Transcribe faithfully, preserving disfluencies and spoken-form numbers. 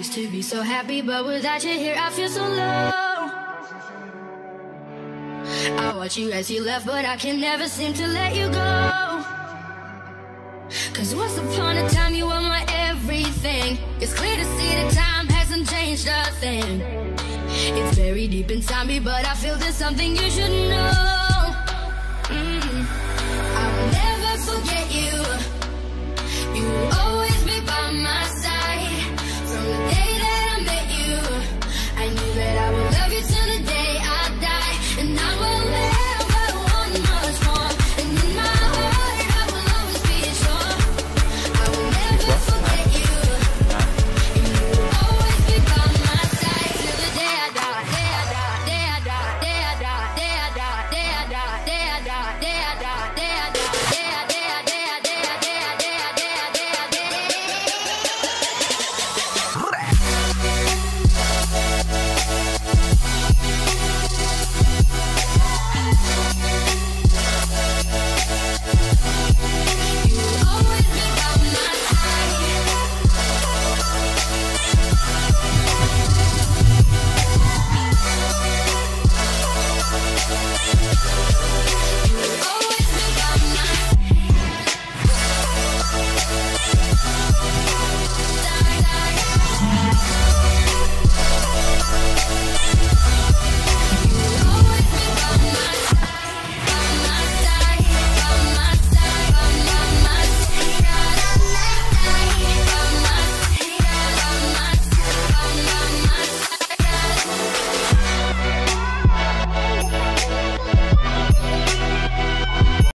used to be so happy, but without you here I feel so low. I watch you as you left, but I can never seem to let you go. Cause once upon a time you were my everything. It's clear to see that time hasn't changed a thing. It's very deep inside me, but I feel there's something you should know.